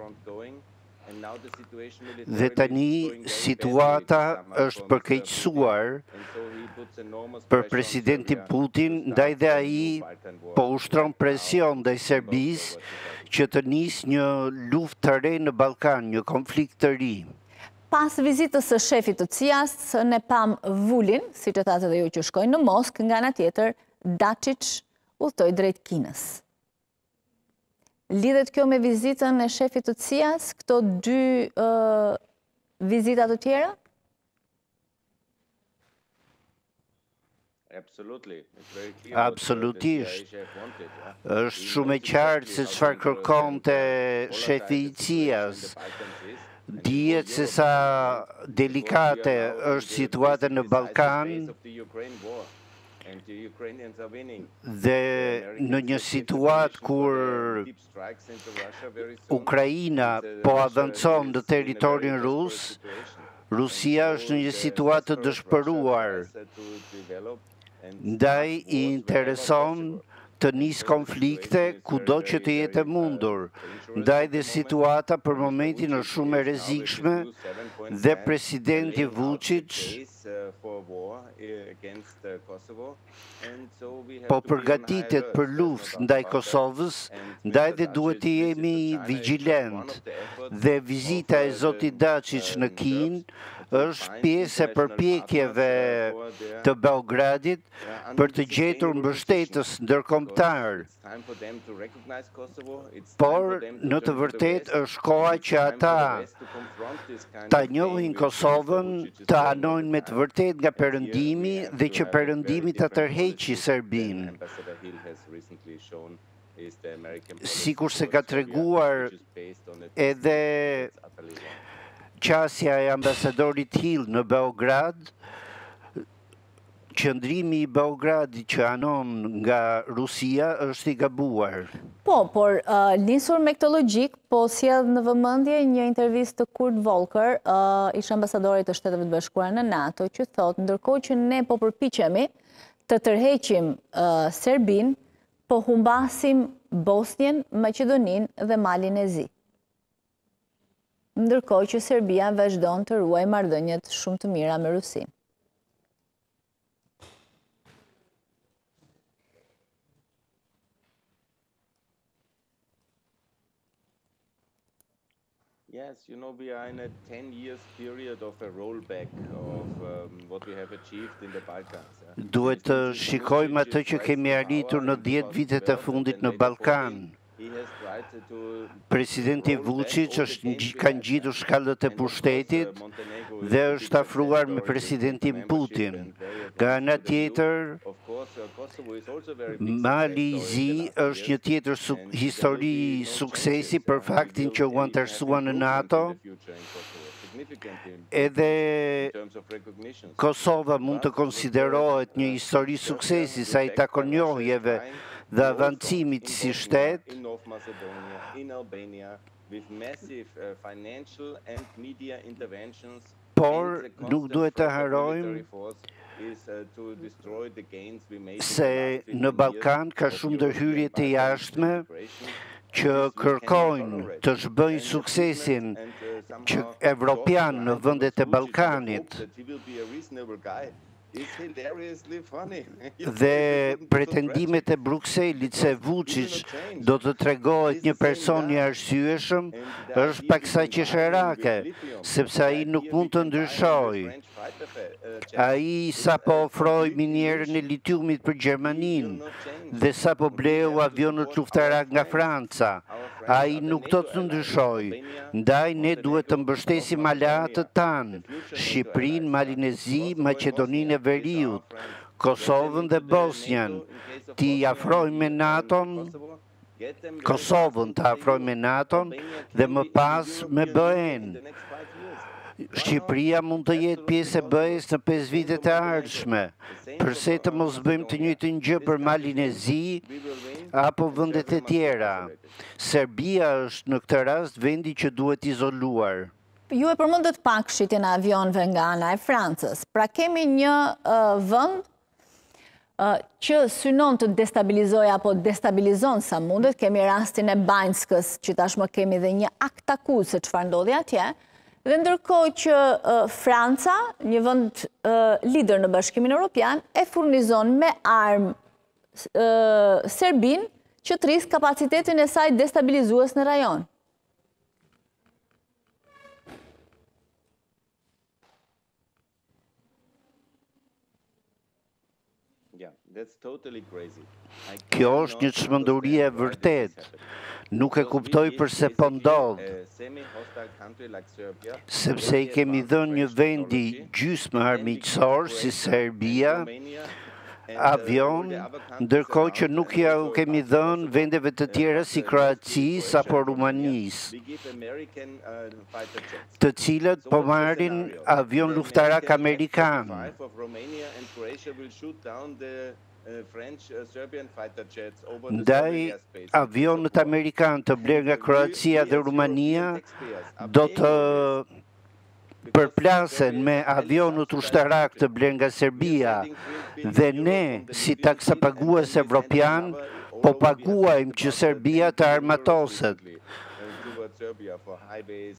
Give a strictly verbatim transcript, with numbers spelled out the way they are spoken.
Dhe tani situata është përkeqësuar për presidentin Putin, ndaj dhe ai po ushtron presion ndaj Serbisë që të nisë një luftë të re në Ballkan, një konflikt të ri. Pas vizitës së shefit të C I A-s, ne pam Vulin, si që thatë dhe ju që shkojnë në Moskë, nga ana tjetër, Dačić udhtoi drejt Kinës. Lidhet kjo me vizitën e shefit të C I A-s, këto dy uh, vizitat të tjera? Absolutisht. Është shumë e qartë se çfarë kërkonte shefi i C I A-s. Dihet se sa delikate është situata në Ballkan dhe në një situatë kur Ukraina po avancon në territorin rus, Rusia është në një situatë të dëshpëruar. Ndaj i intereson të nisë konflikte kudo që të jetë e mundur. Ndaj dhe situata për momentin është shumë e rrezikshme dhe presidenti Vučić po përgatitet për luftë ndaj Kosovës, ndaj dhe duhet të jemi vigjilent. Dhe vizita e zotit Dačić në Kinë është pjesë e përpjekjeve të Beogradit për të gjetur mbështetës ndërkombëtar. Por, në të vërtet, është koha që ata ta njohin Kosovën, ta anojnë me të vërtet nga perëndimi dhe që perëndimi ta tërheqi Serbinë. Sikur se ka treguar edhe qasja e ambasadorit Hill në Beograd, qëndrimi i Beogradit që anon nga Rusia është i gabuar. Po, por uh, nisur me këtë logjik, po sjell në vëmendje një intervistë të Kurt Volker, uh, ish ambasadorit të Shteteve të Bashkuara në NATO, që thotë, ndërkohë që ne po përpiqemi të tërheqim uh, Serbinë, po humbasim Bosnjën, Maqedoninë dhe Malin e Zi. Ndërkohë që Serbia vazhdon të ruajë marrëdhëniet shumë të mira me Rusinë. Yes, you know, we are in a ten years period of a rollback of um, what we have achieved in the Balkans. Yeah? Duhet të shikojmë atë që kemi arritur në dhjetë vitet e fundit në Ballkan. Presidenti Vučić është ka ngjitur shkallët e pushtetit dhe është afruar me presidentin Putin. Nga ana tjetër, Mali i Zi është një tjetër su histori suksesi për faktin që u anëtarësua në NATO. Edhe Kosova mund të konsiderohet një histori suksesi sa i takon njohjeve dhe avancimit si shtet, por nuk duhet të harrojmë se në Ballkan ka shumë ndërhyrje të jashtme që kërkojnë të zhbëjnë suksesin që evropian në vendet e Ballkanit. Dhe pretendimet e Brukselit se Vučić do të tregohet një person i arsyeshëm është paksa qesharake, sepse ai nuk mund të ndryshojë. Ai sapo ofroi minierën e litiumit për Gjermaninë dhe sapo bleu avionët luftarak nga Franca. Ai nuk do të ndryshojë. Ndaj ne duhet të mbështesim aleatët tanë, Shqipërinë, Malin e Zi, Maqedoninë e Veriut, Kosovën dhe Bosnjën, ti afrojmë me NATO-n, Kosovën të afrojmë me NATO-n dhe më pas me B E-n. Shqipëria mund të jetë pjesë e B E-s në pesë vitet e ardhshme. Përse të mos bëjmë të njëjtën gjë për Malin e Zi apo vendet e tjera? Serbia është në këtë rast vendi që duhet izoluar. Ju e përmendët pak shitjen e avionëve nga ana e Francës. Pra kemi një uh, vend që synon të destabilizoj apo destabilizon sa mundet. Kemi rastin e Banjskës, që tashmë kemi dhe një akt akuz se çfarë ndodhi atje. Dhe ndërkohë që Franca, një vend lider në Bashkimin Evropian, e furnizon me armë Serbin që të rrisë kapacitetin e saj destabilizues në rajon. Kjo është një çmenduri e vërtet. Nuk e kuptoj përse po ndodh. Sepse i kemi dhënë një vendi gjysmë armiqësor si Serbia avion, ndërkohë që nuk ja u kemi dhënë vendeve të tjera si Kroacisë apo Rumanisë, të cilët po marrin avion luftarak amerikan. Ndaj, avionët amerikan të blerë nga Kroacia dhe Rumania do të përplasen me avionët ushtarak të blerë nga Serbia dhe ne, si taksapagues evropian, po paguajmë që Serbia të armatoset.